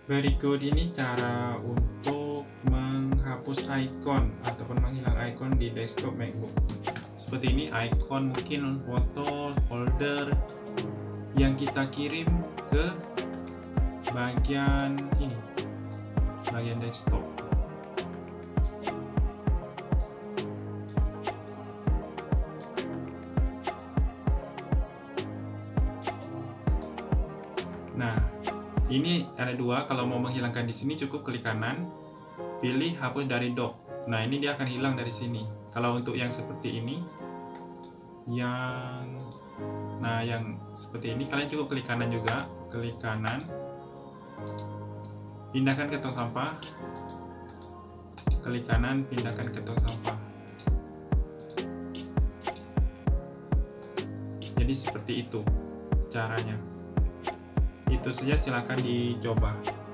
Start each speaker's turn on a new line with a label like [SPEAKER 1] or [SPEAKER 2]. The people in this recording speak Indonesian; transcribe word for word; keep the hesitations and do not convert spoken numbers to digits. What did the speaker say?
[SPEAKER 1] Berikut ini cara untuk menghapus icon ataupun menghilang icon di desktop MacBook. Seperti ini, icon mungkin foto, folder yang kita kirim ke bagian ini, bagian desktop. Nah, ini ada dua. Kalau mau menghilangkan di sini cukup klik kanan, pilih hapus dari dock. Nah, ini dia akan hilang dari sini. Kalau untuk yang seperti ini, yang nah yang seperti ini kalian cukup klik kanan juga, klik kanan, pindahkan ke tong sampah, klik kanan, pindahkan ke tong sampah. Jadi seperti itu caranya. Itu saja, silakan dicoba.